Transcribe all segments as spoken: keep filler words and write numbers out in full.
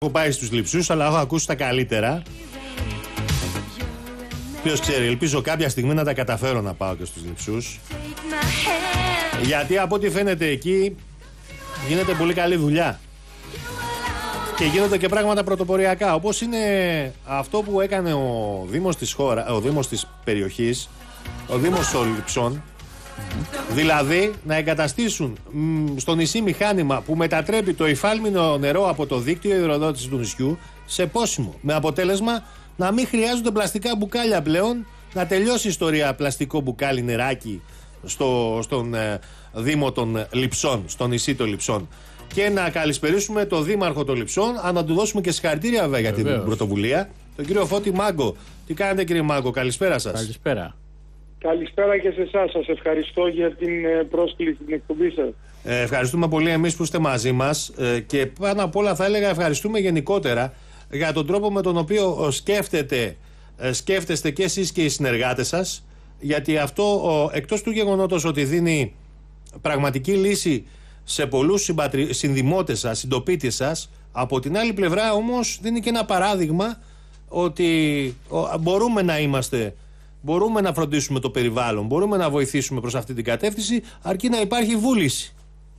Έχω πάει στους Λειψούς, αλλά έχω ακούσει τα καλύτερα. Ποιος ξέρει, ελπίζω κάποια στιγμή να τα καταφέρω να πάω και στους Λειψούς. Γιατί από ό,τι φαίνεται εκεί γίνεται πολύ καλή δουλειά. Και γίνονται και πράγματα πρωτοποριακά. Όπως είναι αυτό που έκανε ο Δήμος της χώρα, ο Δήμος της περιοχής, ο Δήμος των Λειψών. Δηλαδή να εγκαταστήσουν μ, στο νησί μηχάνημα που μετατρέπει το υφάλμινο νερό από το δίκτυο υδροδότησης του νησιού σε πόσιμο. Με αποτέλεσμα να μην χρειάζονται πλαστικά μπουκάλια πλέον, να τελειώσει η ιστορία πλαστικό μπουκάλι νεράκι στο, στον ε, Δήμο των Λειψών, στο νησί των Λειψών. Και να καλησπερίσουμε τον Δήμαρχο των Λειψών, αν να του δώσουμε και συγχαρητήρια βέβαια για την Βεβαίως. πρωτοβουλία, τον κύριο Φώτη Μάγκο. Τι κάνετε κύριε Μάγκο, καλησπέρα σας. Καλησπέρα. Καλησπέρα και σε εσάς. Σας ευχαριστώ για την ε, πρόσκληση στην εκπομπή σας. Ε, ευχαριστούμε πολύ εμείς που είστε μαζί μας ε, και πάνω απ' όλα θα έλεγα ευχαριστούμε γενικότερα για τον τρόπο με τον οποίο σκέφτεται, ε, σκέφτεστε και εσείς και οι συνεργάτες σας, γιατί αυτό ο, εκτός του γεγονότος ότι δίνει πραγματική λύση σε πολλούς συμπατρι... συνδημότες σας, συντοπίτες σας, από την άλλη πλευρά όμως δίνει και ένα παράδειγμα ότι ο, μπορούμε να είμαστε, μπορούμε να φροντίσουμε το περιβάλλον, μπορούμε να βοηθήσουμε προς αυτή την κατεύθυνση, αρκεί να υπάρχει βούληση.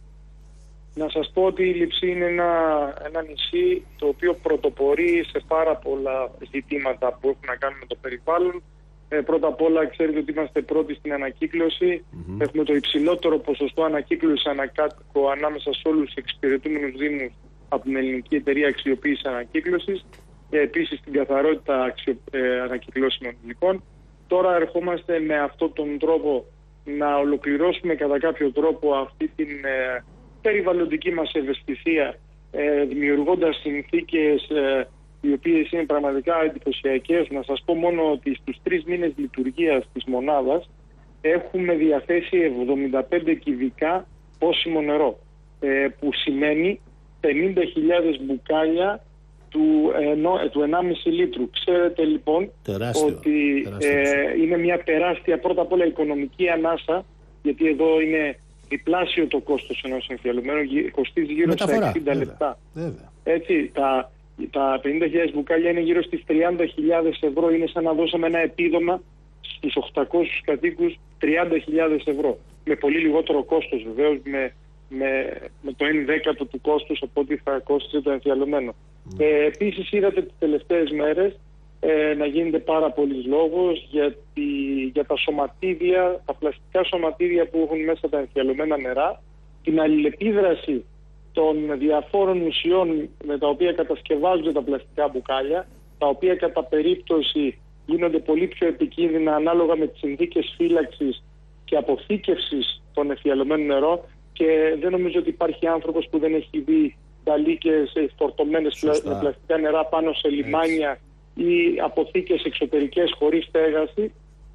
Να σας πω ότι η Λειψή είναι ένα, ένα νησί το οποίο πρωτοπορεί σε πάρα πολλά ζητήματα που έχουν να κάνουν με το περιβάλλον. Ε, πρώτα απ' όλα ξέρετε ότι είμαστε πρώτοι στην ανακύκλωση. Mm-hmm. Έχουμε το υψηλότερο ποσοστό ανακύκλωσης ανακάτοικο ανάμεσα σε όλους τους εξυπηρετούμενους δήμους από την Ελληνική Εταιρεία Αξιοποίησης Ανακύκλωσης. Και επίσης την καθαρότητα αξιο, ε, ανακυκλώσιμων υλικών. Τώρα ερχόμαστε με αυτόν τον τρόπο να ολοκληρώσουμε κατά κάποιο τρόπο αυτή την ε, περιβαλλοντική μας ευαισθησία, ε, δημιουργώντας συνθήκες ε, οι οποίες είναι πραγματικά εντυπωσιακές. Να σας πω μόνο ότι στους τρεις μήνες λειτουργίας της μονάδας έχουμε διαθέσει εβδομήντα πέντε κυβικά πόσιμο νερό, ε, που σημαίνει πενήντα χιλιάδες μπουκάλια του, ε, του ενάμιση λίτρου. Ξέρετε λοιπόν τεράστιο, ότι τεράστιο. Ε, είναι μια τεράστια πρώτα απ' όλα οικονομική ανάσα, γιατί εδώ είναι διπλάσιο το κόστος ενός εμφιαλωμένου, κοστίζει γύρω Μεταφορά, στα εξήντα βέβαια, λεπτά. Βέβαια. Έτσι, τα, τα πενήντα χιλιάδες μπουκάλια είναι γύρω στις τριάντα χιλιάδες ευρώ. Είναι σαν να δώσαμε ένα επίδομα στους οχτακόσιους κατοίκους τριάντα χιλιάδες ευρώ. Με πολύ λιγότερο κόστος βεβαίως, με, με, με το ένα δέκατο του κόστους από ό,τι θα κόστιζε το εμφιαλωμένο. Mm. Ε, επίσης είδατε τις τελευταίες μέρες ε, να γίνεται πάρα πολύς λόγος για, τη, για τα σωματίδια, τα πλαστικά σωματίδια που έχουν μέσα τα εμφιαλωμένα νερά, την αλληλεπίδραση των διαφόρων ουσιών με τα οποία κατασκευάζονται τα πλαστικά μπουκάλια, τα οποία κατά περίπτωση γίνονται πολύ πιο επικίνδυνα ανάλογα με τις συνθήκες φύλαξης και αποθήκευσης των εμφιαλωμένων νερό, και δεν νομίζω ότι υπάρχει άνθρωπος που δεν έχει δει ταλίκες φορτωμένες με πλαστικά νερά πάνω σε λιμάνια ή αποθήκες εξωτερικές χωρίς στέγαση.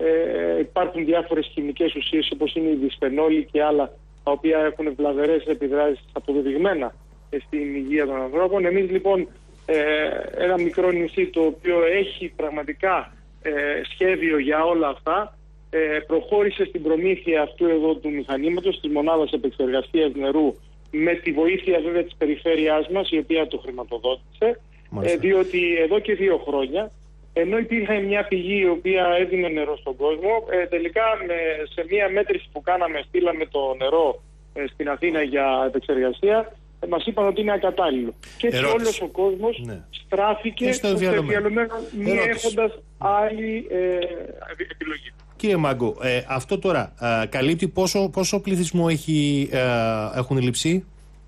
Ε, υπάρχουν διάφορες χημικές ουσίες όπως είναι η δυσφενόλη και άλλα, τα οποία έχουν βλαβερές επιδράσεις αποδεδειγμένα στην υγεία των ανθρώπων. Εμείς λοιπόν ε, ένα μικρό νησί το οποίο έχει πραγματικά ε, σχέδιο για όλα αυτά, ε, προχώρησε στην προμήθεια αυτού εδώ του μηχανήματος, της μονάδας επεξεργασίας νερού, με τη βοήθεια βέβαια της περιφέρειάς μας, η οποία το χρηματοδότησε, ε, διότι εδώ και δύο χρόνια, ενώ υπήρχε μια πηγή η οποία έδινε νερό στον κόσμο, ε, τελικά με, σε μια μέτρηση που κάναμε, στείλαμε το νερό ε, στην Αθήνα για επεξεργασία, ε, μας είπαν ότι είναι ακατάλληλο. Και έτσι όλος ο κόσμος ναι. στράφηκε στο εμφιαλωμένο, μη έχοντας άλλη ε, επιλογή. Κύριε Μάγκο, ε, αυτό τώρα ε, καλύπτει πόσο, πόσο πληθυσμό έχει, ε, έχουν οι Λειψοί?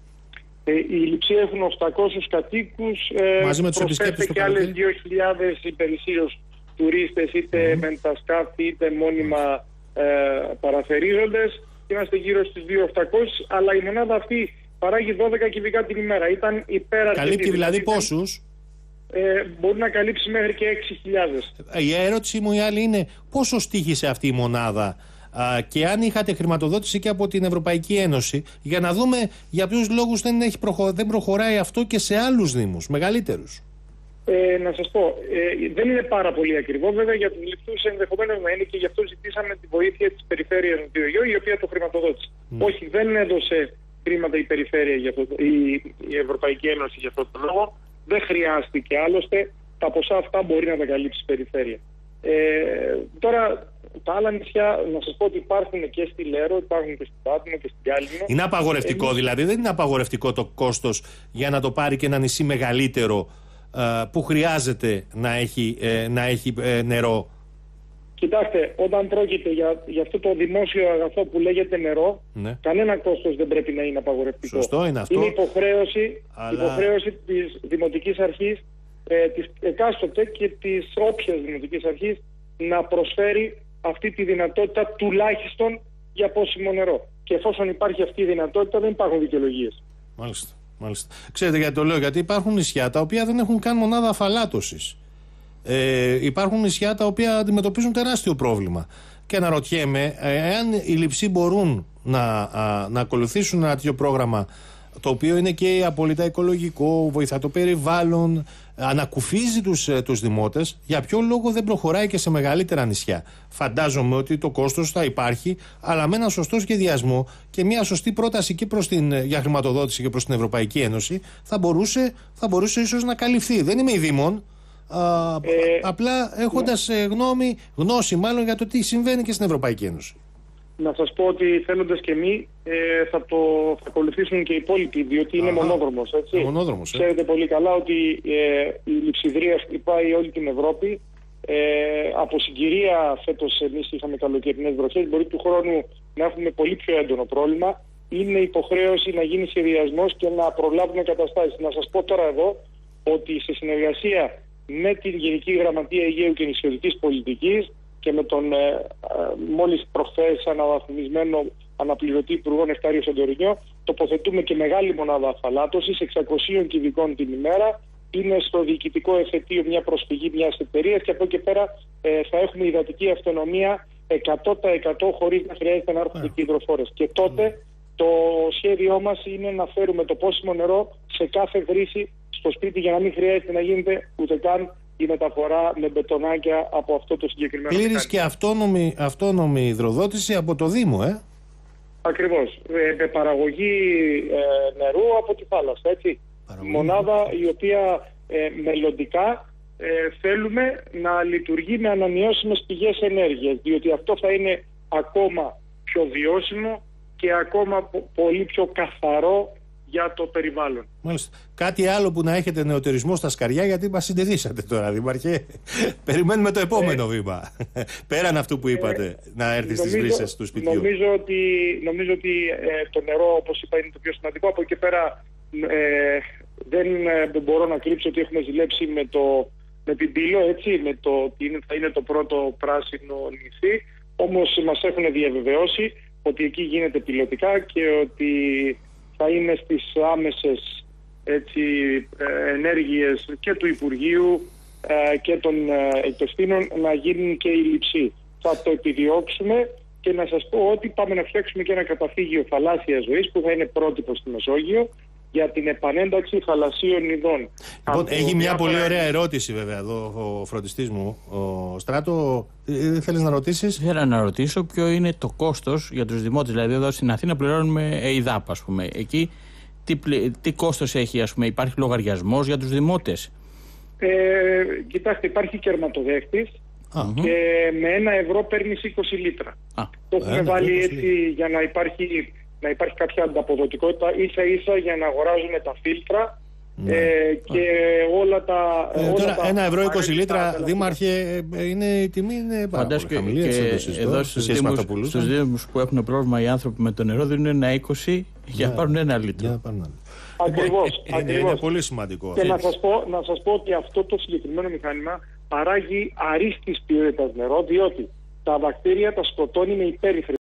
Ε, οι Λειψοί έχουν οκτακόσιους κατοίκους, ε, μαζί με τους επισκέπτες και άλλες δύο χιλιάδες υπερισίως τουρίστες, είτε mm. με τα σκάφη είτε μόνιμα ε, παραθερίζοντες. Είμαστε γύρω στις δύο χιλιάδες οκτακόσιες, αλλά η μονάδα αυτή παράγει δώδεκα κυβικά την ημέρα. Ήταν υπέρ. Καλύπτει δηλαδή πόσους? Ε, μπορεί να καλύψει μέχρι και έξι χιλιάδες. Η ερώτησή μου η άλλη είναι πόσο στήχησε αυτή η μονάδα, α, και αν είχατε χρηματοδότηση και από την Ευρωπαϊκή Ένωση, για να δούμε για ποιους λόγους δεν, έχει προχω... δεν προχωράει αυτό και σε άλλους δήμους μεγαλύτερους. Ε, να σας πω, ε, δεν είναι πάρα πολύ ακριβό. Βέβαια για τους Λειψούς ενδεχομένως να είναι, και γι' αυτό ζητήσαμε τη βοήθεια της περιφέρειας του Νοτιογείου, η οποία το χρηματοδότησε. Mm. Όχι, δεν έδωσε χρήματα η περιφέρεια για αυτό, η, η Ευρωπαϊκή Ένωση για αυτό το λόγο. Δεν χρειάστηκε, άλλωστε τα ποσά αυτά μπορεί να τα καλύψει η περιφέρεια. Ε, τώρα τα άλλα νησιά, να σας πω ότι υπάρχουν και στη Λέρο, υπάρχουν και στην Πάτμο και στην Κάλυμνο. Είναι απαγορευτικό Εμείς... δηλαδή, δεν είναι απαγορευτικό το κόστος για να το πάρει και ένα νησί μεγαλύτερο ε, που χρειάζεται να έχει, ε, να έχει ε, νερό? Κοιτάξτε, όταν πρόκειται για, για αυτό το δημόσιο αγαθό που λέγεται νερό, ναι, κανένα κόστος δεν πρέπει να είναι απαγορευτικό. Σωστό είναι αυτό. Είναι υποχρέωση, αλλά... υποχρέωση της Δημοτικής Αρχής, ε, της εκάστοτε και της όποιας Δημοτικής Αρχής να προσφέρει αυτή τη δυνατότητα τουλάχιστον για πόσιμο νερό. Και εφόσον υπάρχει αυτή η δυνατότητα, δεν υπάρχουν δικαιολογίες. Μάλιστα, μάλιστα. Ξέρετε γιατί το λέω? Γιατί υπάρχουν νησιά τα οποία δεν έχουν καν μονάδα αφαλάτωσης. Ε, υπάρχουν νησιά τα οποία αντιμετωπίζουν τεράστιο πρόβλημα. Και αναρωτιέμαι, εάν οι λειψοί μπορούν να, α, να ακολουθήσουν ένα τέτοιο πρόγραμμα, το οποίο είναι και απόλυτα οικολογικό, βοηθά το περιβάλλον, ανακουφίζει τους, τους δημότες, για ποιο λόγο δεν προχωράει και σε μεγαλύτερα νησιά? Φαντάζομαι ότι το κόστος θα υπάρχει, αλλά με ένα σωστό σχεδιασμό και μια σωστή πρόταση και προς την, για χρηματοδότηση και προς την Ευρωπαϊκή Ένωση, θα μπορούσε, θα μπορούσε ίσως να καλυφθεί. Δεν είμαι η Δήμων, α, ε, απλά έχοντας ναι. γνώμη, γνώση μάλλον για το τι συμβαίνει και στην Ευρωπαϊκή Ένωση. Να σας πω ότι θέλοντας και εμείς ε, θα το θα ακολουθήσουν και οι υπόλοιποι, διότι είναι μονόδρομος. Έτσι. μονόδρομος ε. Ξέρετε πολύ καλά ότι ε, η λειψιδρία χτυπάει όλη την Ευρώπη. Ε, από συγκυρία φέτος εμείς είχαμε καλοκαιρινές βροχές, μπορεί του χρόνου να έχουμε πολύ πιο έντονο πρόβλημα. Είναι υποχρέωση να γίνει σχεδιασμός και να προλάβουμε καταστάσεις. Να σας πω τώρα εδώ ότι σε συνεργασία με την Γενική Γραμματεία Αιγαίου και Νησιωτικής Πολιτικής και με τον ε, ε, μόλις προχθές αναβαθμισμένο αναπληρωτή υπουργό Νεκτάριο Σαντορινιό, τοποθετούμε και μεγάλη μονάδα αφαλάτωσης, εξακόσια κυβικών την ημέρα. Είναι στο διοικητικό εφετείο μια προσφυγή μιας εταιρείας και από εκεί πέρα ε, θα έχουμε υδατική αυτονομία εκατό τοις εκατό χωρίς να χρειάζεται να έρθουν και υδροφόρες. Και τότε το σχέδιό μας είναι να φέρουμε το πόσιμο νερό σε κάθε βρύση στο σπίτι για να μην χρειάζεται να γίνεται ούτε καν η μεταφορά με μπετονάκια από αυτό το συγκεκριμένο. Πλήρης και αυτόνομη, αυτόνομη υδροδότηση από το Δήμο, ε? Ακριβώς. Ε, με παραγωγή ε, νερού από τη θάλασσα, έτσι. Παραγωγή. Μονάδα η οποία ε, μελλοντικά ε, θέλουμε να λειτουργεί με ανανεώσιμες πηγές ενέργειας, διότι αυτό θα είναι ακόμα πιο βιώσιμο και ακόμα πο- πολύ πιο καθαρό για το περιβάλλον. Μάλιστα. Κάτι άλλο που να έχετε νεωτερισμό στα σκαριά, γιατί μας συνδεδίσατε τώρα, Δήμαρχε. Περιμένουμε το επόμενο ε, βήμα. Πέραν αυτού που είπατε, ε, να έρθει στις βρύσες του σπιτιού. Νομίζω ότι, νομίζω ότι ε, το νερό, όπως είπα, είναι το πιο σημαντικό. Από εκεί πέρα ε, δεν ε, μπορώ να κρύψω ότι έχουμε ζηλέψει με, το, με την Πύλο, έτσι, με το ότι είναι, θα είναι το πρώτο πράσινο νησί. Όμως μας έχουν διαβεβαιώσει ότι εκεί γίνεται πιλωτικά και ότι θα είναι στις άμεσες έτσι, ενέργειες και του Υπουργείου ε, και των ε, εκτεστίνων να γίνουν και οι λειψοί. Θα το επιδιώξουμε και να σας πω ότι πάμε να φτιάξουμε και ένα καταφύγιο θαλάσσιας ζωής που θα είναι πρότυπο στη Μεσόγειο για την επανένταξη θαλασσίων ειδών. Λοιπόν, έχει μια πολύ ωραία ερώτηση βέβαια εδώ ο φροντιστής μου, ο Στράτο. Δεν θέλεις να ρωτήσεις? Θέλω να ρωτήσω ποιο είναι το κόστος για τους δημότες. Δηλαδή εδώ στην Αθήνα πληρώνουμε ΕΙΔΑΠ, ας πούμε. Εκεί τι, τι κόστος έχει, ας πούμε, υπάρχει λογαριασμός για τους δημότες? Ε, κοιτάξτε, υπάρχει κερματοδέχτης και με ένα ευρώ παίρνεις είκοσι λίτρα. Α, το έχουμε ε, βάλει έτσι λίτρα. Για να υπάρχει... να υπάρχει κάποια ανταποδοτικότητα ίσα ίσα για να αγοράζουμε τα φίλτρα ναι. ε, και όλα τα... Ε, όλα τώρα τα ένα ευρώ είκοσι λίτρα, Δήμαρχε, είναι, η τιμή είναι πάρα πολύ χαμηλή. Και, και εδώ στους δήμους, στους δήμους που έχουν πρόβλημα οι άνθρωποι με το νερό δίνουν ένα είκοσι για να πάρουν ένα λίτρο. Ακριβώς. Είναι, είναι, είναι πολύ σημαντικό. Και να σας, πω, να σας πω ότι αυτό το συγκεκριμένο μηχάνημα παράγει αρίστης ποιότητας νερό, διότι τα βακτήρια τα σκοτώνει με υπέρυθρες